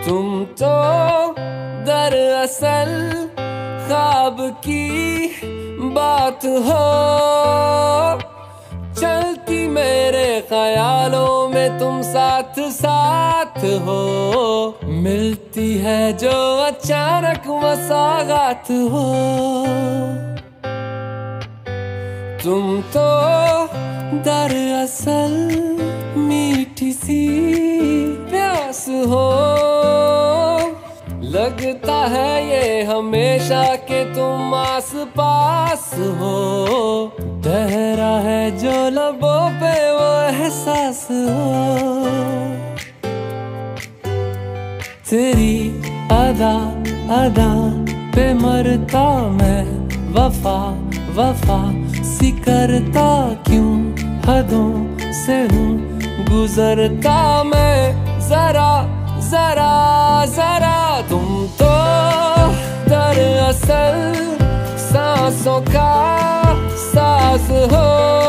तुम तो दरअसल ख्वाब की बात हो, चलती मेरे ख्यालों में तुम साथ साथ हो। मिलती है जो अचानक वो सौगात हो। तुम तो दरअसल मीठी सी प्यास हो, लगता है ये हमेशा के तुम आस पास हो। ठहरा है जो लबों पे वो एहसास हो। तेरी अदा अदा पे मरता मैं, वफा वफा सी करता क्यों हदों से हूँ गुजरता मैं। जरा जरा जरा तुम तो दरअसल सांसों का साज हो,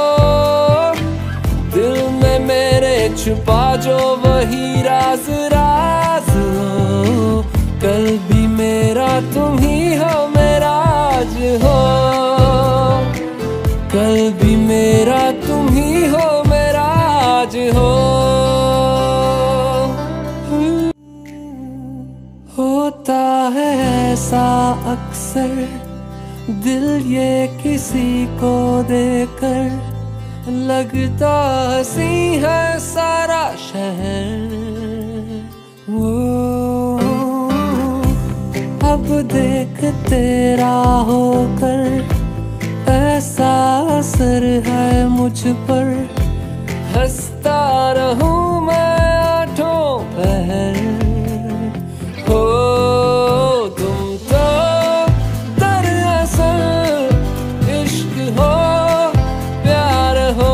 दिल में मेरे छुपा जो वही राज राज हो। कल भी मेरा तुम ही हो, मेरा आज हो। कल भी मेरा तुम ही हो, मेरा आज हो। होता है ऐसा अक्सर दिल ये किसी को देकर, लगता हंसी है सारा शहर। वो अब देख तेरा होकर ऐसा असर है मुझ पर, हंसता रहूं मैं आठों पहर। हो तुम तो दरअसल इश्क हो, प्यार हो,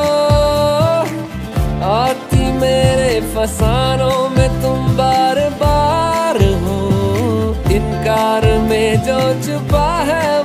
आती मेरे फसानों में तुम बार बार हो। इनकार में जो छुपा है